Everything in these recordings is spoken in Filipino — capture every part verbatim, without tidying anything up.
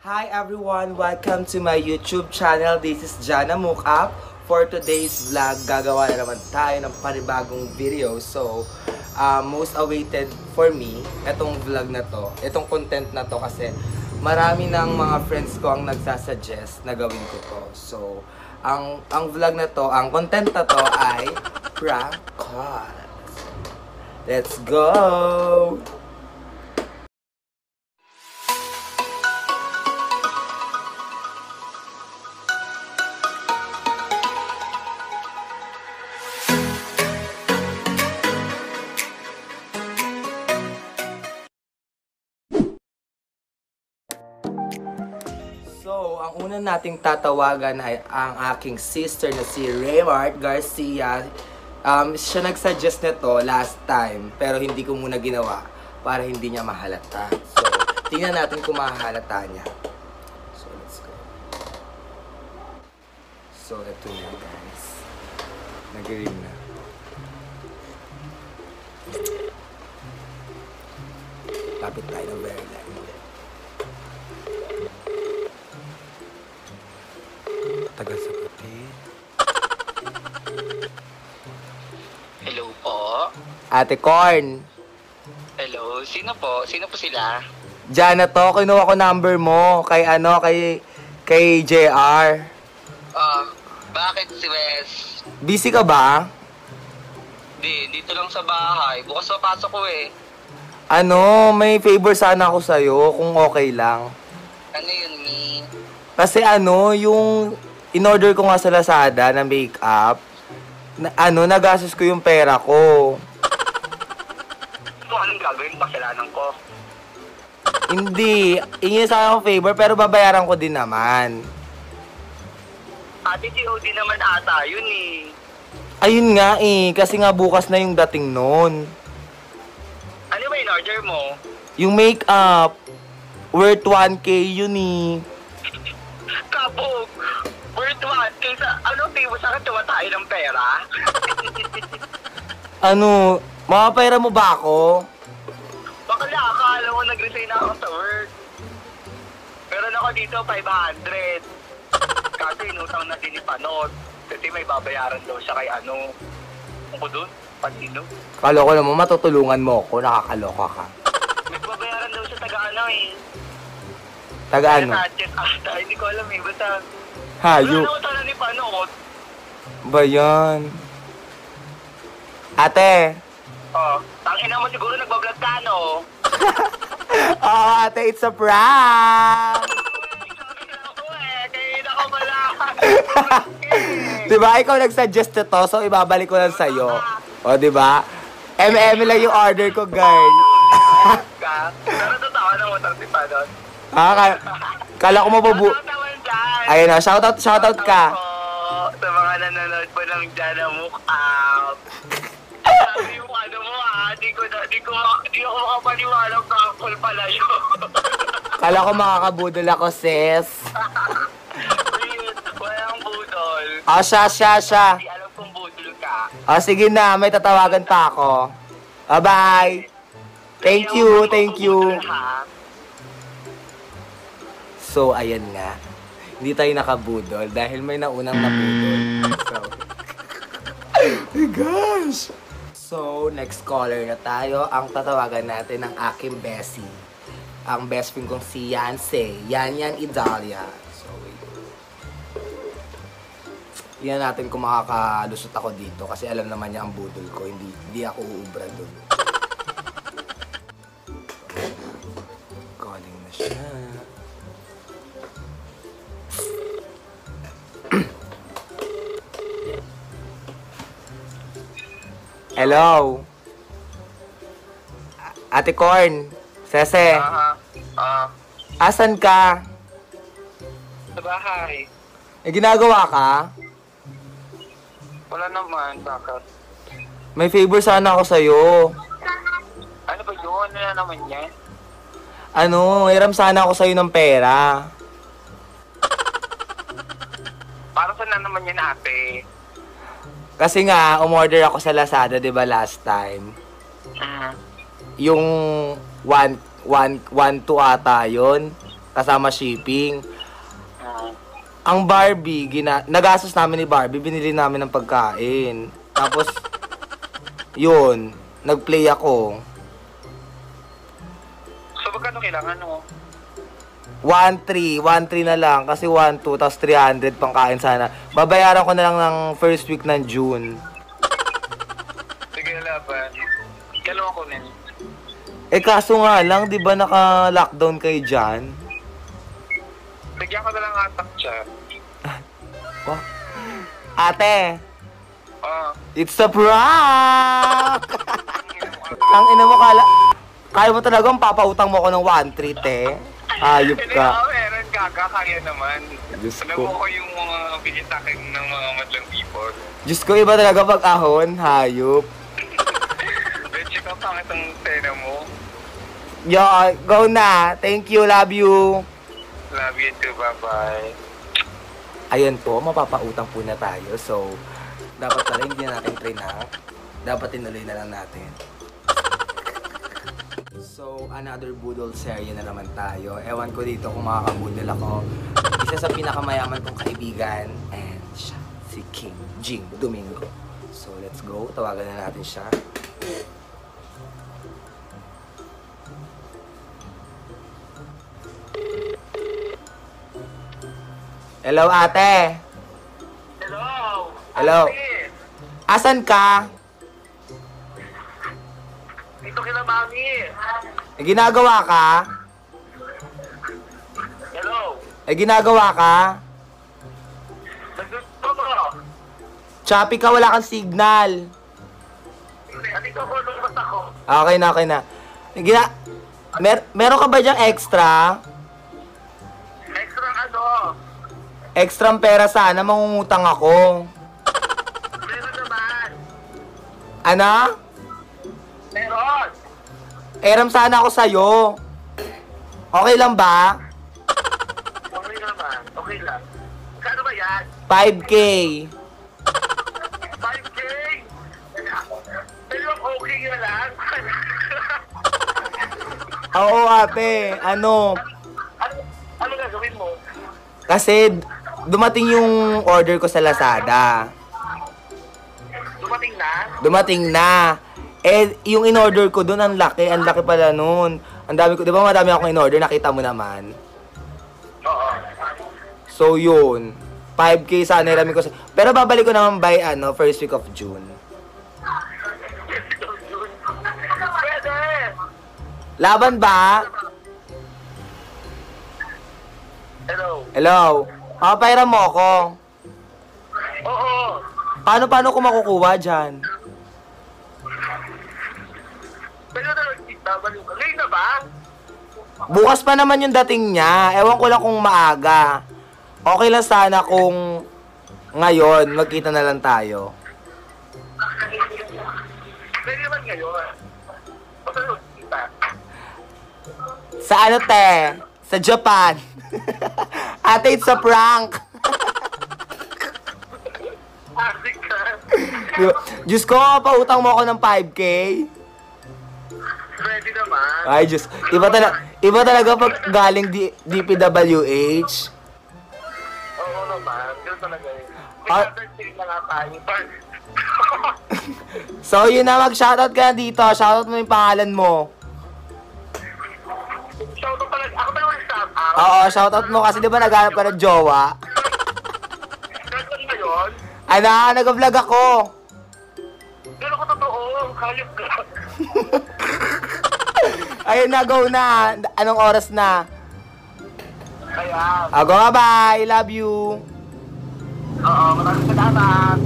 Hi everyone! Welcome to my YouTube channel. This is Jana Mukap. For today's vlog, gagawa na naman tayo ng panibagong video. So, uh, most awaited for me, itong vlog na to, itong content na to kasi marami ng mga friends ko ang nagsasuggest na gawin ko to. So, ang, ang vlog na to, ang content na to ay prank calls. Let's go! So, ang una nating tatawagan ay ang aking sister na si Raymart Garcia. Um, siya nagsuggest nito last time, pero hindi ko muna ginawa para hindi niya mahalata. So, tingnan natin kung mahalata niya. So, let's go. So, ito na guys. Nag-ring na. Lapit tayo ng very line. Tagal sa puti. Hello po. Ate Corn. Hello. Sino po? Sino po sila? Diyan na to. Kinuha ko number mo. Kay ano, kay, kay J R. Ah, bakit si Wes? Busy ka ba? Di, dito lang sa bahay. Bukas papasok ko eh. Ano, may favor sana ako sa'yo kung okay lang. Ano yun, Mi? Kasi ano, yung in-order ko nga sa Lazada na makeup, na, ano, nagastos ko yung pera ko. Kung anong gagawin, pakilaanan ko. Hindi, ingin sa akin favor pero babayaran ko din naman. Ate, T O D naman ata yun eh. Ayun nga eh, kasi nga bukas na yung dating nun. Ano ba in-order mo? Yung makeup, worth one K yun eh. Kabog! Worth one. Kaysa, ano, tibo sa akin, tuwa tayo ng pera? Ano, makapera mo ba ako? Bakala, akala mo nag-resign na ako sa work. Meron ako dito, five hundred. Kasi inutang na din ni Panot. Kasi may babayaran daw siya kay ano. Kung ko doon, Pantino. Kala ko naman matutulungan mo ako, nakakaloka ka. May babayaran daw siya taga ano eh. Taga ano? Sanchez ata, hindi ko alam eh. Basta, Hayo. wala na utang na ni Panot. Ba yan? Ate. Oh, tangina mo siguro nagbablog ka, no? Oh, ate, it's a prank! Diba, ikaw nag-suggest ito, so ibabalik ko lang sa'yo. O, diba? M M lang yung order ko, girl. Pero totoo na utang si Panot. Ah, ka- kala ko mababu... Ayun na, shoutout, shoutout ka. Sa mga nanonood po ng Jana Mukap. Sabi yung ano mo ah, di ko na, di ko, di ako makapaniwala ang prank pala yun. Kala ko makakabudol ako, sis. Wait, walang budol. Ah, siya, siya, siya. Di alam kung budol ka. Ah, sige na, may tatawagan pa ako. Bye-bye. Thank you, thank you. So, ayan nga. Hindi tayo nakabudol dahil may naunang nabudol. So, oh my gosh! So, next caller na tayo. Ang tatawagan natin ng aking bestie. Ang best friend kong si Yanse. Yan Yan Idalia. So, wait. Tingnan natin kung makakalusot ako dito kasi alam naman niya ang budol ko. Hindi, hindi ako uubra doon. Calling na siya. Hello? Ate Corn? Sese? Aha. Ah, Asan ka? sa bahay. May ginagawa ka? Wala naman, bakit? May favor sana ako sa'yo. Ano ba yun? Ano na naman yan? Ano, hiram sana ako sa'yo ng pera. Para saan na naman yan, ate? Kasi nga, umorder ako sa Lazada, di ba, last time? Mm. Yung one, one, one, two ata yun. kasama shipping. Oo. Ang Barbie, gina nagastos namin ni Barbie, binili namin ng pagkain. Tapos, yun, nag-play ako. So, magkano kailangan mo? one three, one three na lang kasi one two tapos three hundred pang kain sana. Babayaran ko na lang ng first week ng June. Sige, laban. Kailangan ko nin. Eh kaso nga lang, 'di ba naka-lockdown kayo diyan? Bigyan ko na lang atak chat. Wah. Ate, Ah. it's a prank! Ang ina mo, kala kaya mo talagang papautang mo ako ng one three, te. Ayop Hindi ka. ako, meron kaka, kaya naman. Diyos Alam ko. mo ko yung mga binitakin ng mga madlang people. Diyos ko, iba talaga pag ahon, hayop. Let's check out ang itong tena mo. Yo, go na. Thank you, love you. Love you too, bye-bye. Ayan po, mapapautang po na tayo. So, dapat pala hindi na natin try na. Dapat tinuloy na lang natin. So, another budol serye na naman tayo. Ewan ko dito kung makakabudol ako. Isa sa pinakamayaman kong kaibigan. And siya, si King Jing Domingo. So, let's go. Tawagan na natin siya. Hello, ate. Hello! Hello. Asan ka? Dito kila mami. Eh, ginagawa ka? Hello! Eh, ginagawa ka? Naggusto mo? Choppy ka, wala kang signal. Andito ko, lumabas ako. Okay na, okay na. Eh, Gina Mer meron ka ba dyang extra? Extra ano? Extrang pera sana, mangungutang ako. Meron naman. Ano? Meron. Eram sana ako sa'yo. Okay lang ba? Okay naman. Okay lang. Kano ba yan? five K. five K? Pero okay na lang. Oo, ate. Ano? ano, ano gagawin mo? Kasi dumating yung order ko sa Lazada. Dumating na? Dumating na. Eh, yung in-order ko doon, ang laki. Ang laki pala nun. Ang dami ko, di ba madami akong in-order? Nakita mo naman. Oo. So, yun. five K sana nilami ko sa... Pero babalik ko naman by, ano, first week of June. Pwede! Laban ba? Hello? Hello? Papayra mo ako. Oo! Paano, paano ko makukuha dyan? Pwede na lang itabalo ka. Ngayon na ba? Bukas pa naman yung dating niya. Ewan ko lang kung maaga. Okay lang sana kung ngayon, magkita na lang tayo. Pwede naman ngayon. O saan mo kita? Sa ano, te? Sa Japan. Ate, it's a prank. Asik ka. Diba? Diyos ko, pautang mo ako ng five K. Pwede naman. Ay, Diyos. Iba, tala iba talaga pag galing D D P W H. Oo naman. Ganun talaga yun. Ah. May na nga tayo. So, yun na, mag-shoutout ka na dito. Shoutout mo yung pangalan mo. Shoutout pala. Ako ba yung shoutout? Oo, shoutout mo kasi di ba naghanap ka ng jowa? Ganun ba yun? Ano, nag-vlog ako. Pero ko totoo. Hayop ka. Ayun na, go na. Anong oras na? Ayan. Ah, go nga, bye. Love you. Oo, maraming salamat.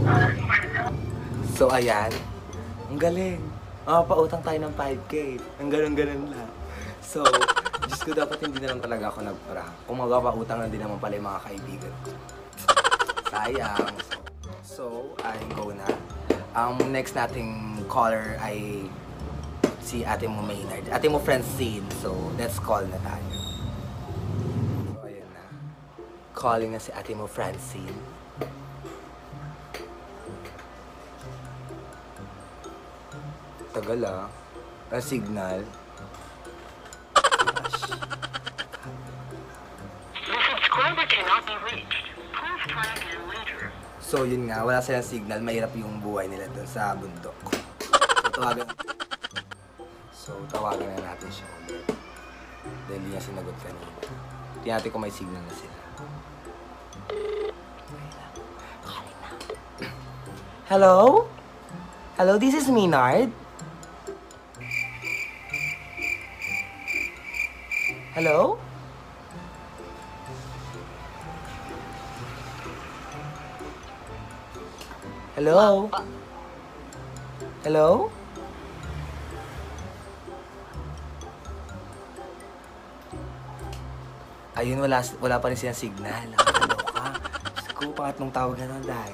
So, ayan. Ang galing. Ah, pautang tayo ng five K. Ang ganun-ganun lang. So, Diyos ko, dapat hindi na lang talaga ako nag-prank. Kung magpapautang na din naman pala yung mga kaibigan ko. Sayang. So, I go na. Ang next nating caller ay si ate mo Maynard. Ate mo Francine. So, let's call na tayo. So, ayan na. Calling na si ate mo Francine. Tagal ah. Ang signal. Gosh. number cannot be reached. Please try again later. So yun nga, wala silang signal, mahirap yung buhay nila dun sa bundok. So tawagan, so, tawagan na natin siya ulit. Dahil hindi niya sinagot kanina. Tingnan natin kung may signal na sila. Hello? Hello, this is Minard. Hello? Hello? Hello? Ayun, wala, wala pa rin silang signal. Nakakaloka. Diyos ko, pangatlong tawag na lang, Day.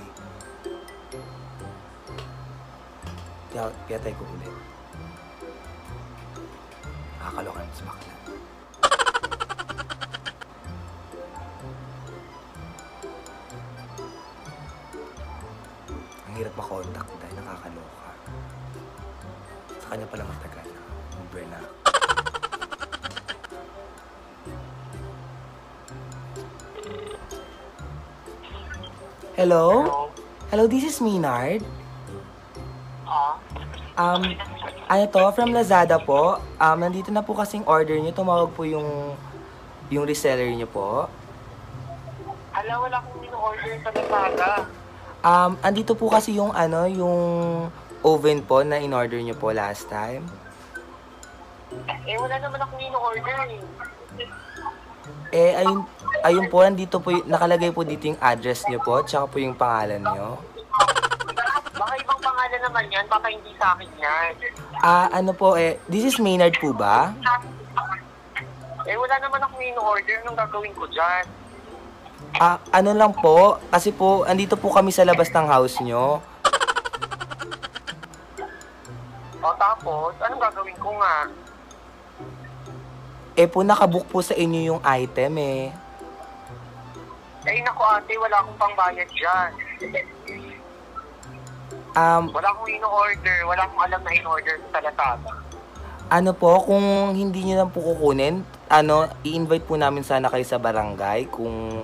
Kaya, kaya tayo ko ulit. Nakakaloka ng bakla. Ang hirap makontak, Day. Nakakaloka. Sa kanya pala matagal na. Uber na. Hello? Hello, this is Minard. Ah? Um, ano to? From Lazada po. Um, nandito na po kasing order niyo. Tumawag po yung yung reseller niyo po. Hala, wala akong in-order sa Lazada. Um, andito po kasi yung ano, yung oven po na in-order niyo po last time. Eh, wala naman akong in-order eh. Eh, ayun, ayun po, andito po, y- nakalagay po dito yung address niyo po, tsaka po yung pangalan niyo. Baka ibang pangalan naman yan, baka hindi sa akin yan. Ah, ano po eh, this is Maynard po ba? Eh, wala naman akong in-order nung gagawin ko dyan. Ah, ano lang po, kasi po, andito po kami sa labas ng house niyo. O tapos, anong gagawin ko nga? Eh po, nakabook po sa inyo yung item eh. Eh, naku ate, wala akong pangbayad dyan. Um, Wala akong in-order, wala akong alam na in-order sa Lazada. ano po, kung hindi nyo lang po kukunin, ano, i-invite po namin sana kayo sa barangay kung...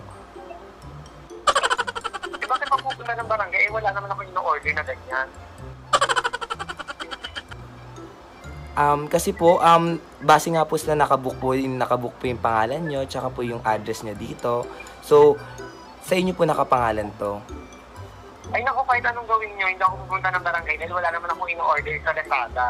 Eh, bakit mapupunta ng barangay? Eh, wala naman akong in-order na ganyan. Um, kasi po, um, base nga po sila nakabook po, yung nakabook po yung pangalan nyo, tsaka po yung address nyo dito. So, sa inyo po nakapangalan to. Ay naku, kahit anong gawin nyo, hindi ako pupunta ng barangay dahil wala naman akong in-order sa Lazada.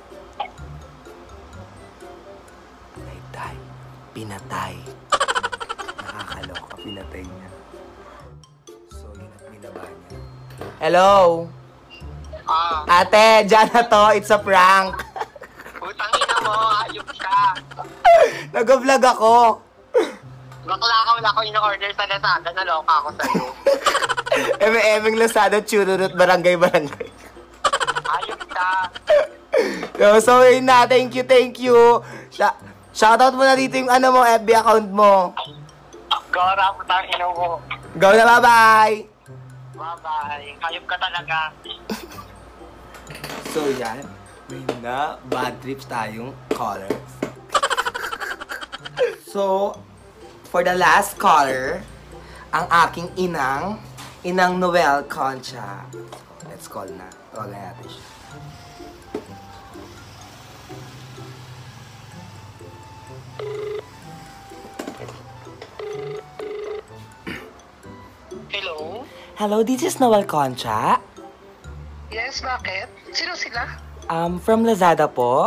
Ay, tay, pinatay. Nakakaloka, pinatay niya. So, yun at binaba niya. Hello? Ah, Ate, dyan na to, it's a prank. putang ina mo, ayup ka. Nag-vlog ako. Bakla ka, wala akong in-order sa Lazada, naloka ako sa'yo. Eme-emeng Lazada, chururut, barangay-barangay. Ayup ka. So, so yun na, thank you, thank you. Sh- shoutout mo na dito yung ano mo, F B account mo. Gora, putang ina mo. Go na, bye-bye! Bye-bye. Ayup ka talaga. So yan, may na bad trips tayong callers. So, for the last caller, ang aking inang, inang Noel Concha. Let's call na. Tawagan natin siya. Hello? Hello, this is Noel Concha. Yes, bakit? Sino sila? Um, from Lazada po.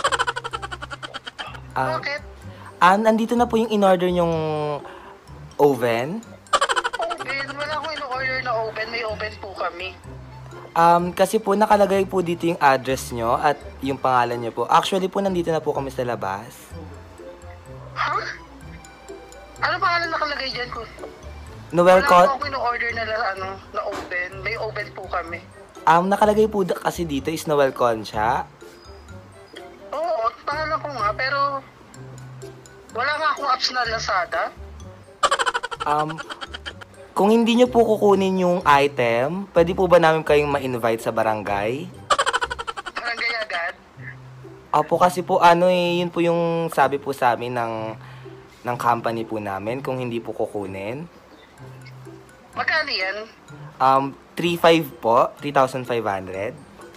Um, Bakit? um, nandito na po yung in-order yung oven. Oven? Wala akong in-order na oven. May oven po kami. Um, kasi po nakalagay po dito yung address nyo at yung pangalan nyo po. Actually po, nandito na po kami sa labas. Ha? Ano pangalan nakalagay dyan ko? Noel Wala Con... akong in-order na, ano, na oven. May oven po kami. Um, nakalagay po da- kasi dito is Noel Concha. Oo, pangalan ko nga, pero wala nga akong apps na Lazada. Um, kung hindi nyo po kukunin yung item, pwede po ba namin kayong ma-invite sa barangay? Barangay agad. Opo, kasi po ano eh, yun po yung sabi po sa amin ng ng company po namin kung hindi po kukunin. Magkano yan? Um, three five po. three thousand five hundred.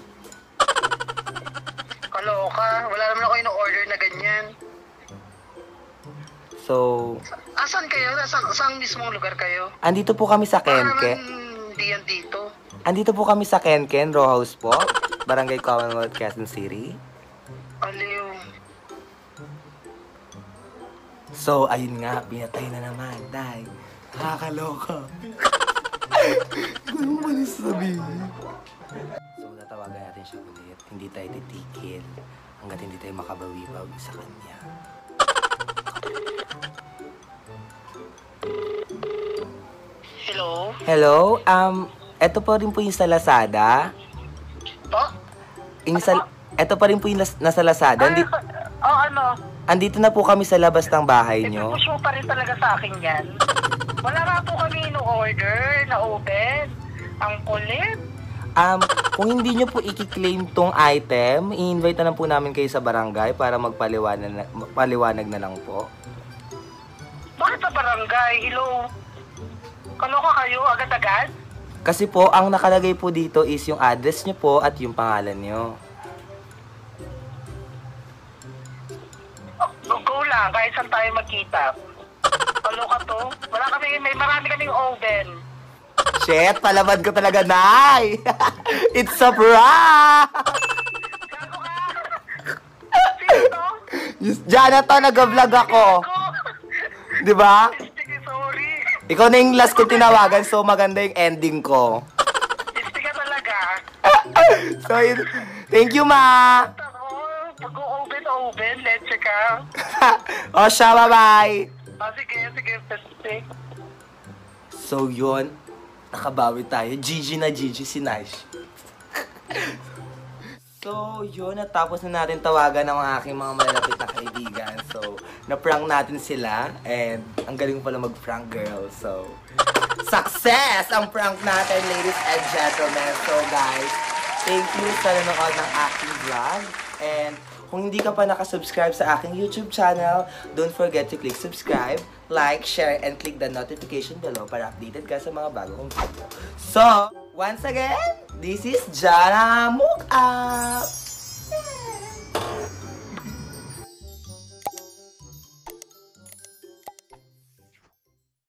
Kaloka. Wala naman ako yung order na ganyan. So, Asan kayo? Asan, saan mismong lugar kayo? andito po kami sa Para Kenken. naman hindi yan dito. Andito po kami sa Kenken, row house po. Barangay Commonwealth, Quezon City. Aliw. So, ayun nga, pinatay na naman, Day. Nakakaloka. Ano mo sabihin? So, tatawagan natin siya ulit. Hindi tayo titikil hanggat hindi tayo makabawi-bawi sa kanya. Hello? Hello, um, eto pa rin po yung sa Lazada. Po? Yung sa, eto pa rin po yung las- nasa Lazada. Andi, oh, ano? andito na po kami sa labas ng bahay nyo. Ito mo pa rin talaga sa akin yan. Wala nga po kami in-order na open. Ang kulit. Um, kung hindi nyo po i-claim tong item, i-invite na lang po namin kayo sa barangay para magpaliwanag na, paliwanag na lang po. Bakit sa barangay? Hello? Kaloka kayo agad-agad? Kasi po, ang nakalagay po dito is yung address nyo po at yung pangalan nyo. Go, go lang, kahit saan tayo magkita. Kaloka to? Wala kami, may marami kaming oven. Shit, palaban ko talaga, Nay! It's a prank! Gago ka! Sino to? Diyan na to, nag-vlog ako. Di ba? Sige, sorry. Ikaw na yung last ko tinawagan, so maganda yung ending ko. Sige ka talaga. So, yun. Thank you, Ma! Ako, pag-open, open, let's check out. O siya, bye-bye! Ah, sige, sige, sige. So, yun. Nakabawi tayo. G G na G G si Nash. So, yun. Natapos na natin tawagan ng aking mga malalapit na kaibigan. So, na-prank natin sila. And, ang galing pala mag-prank, girl. So, success ang prank natin, ladies and gentlemen. So, guys, thank you sa nanonood ng aking vlog. And, kung hindi ka pa nakasubscribe sa aking YouTube channel, don't forget to click subscribe, like, share, and click the notification below para updated ka sa mga bagong video. So, once again, this is Jana Mukap!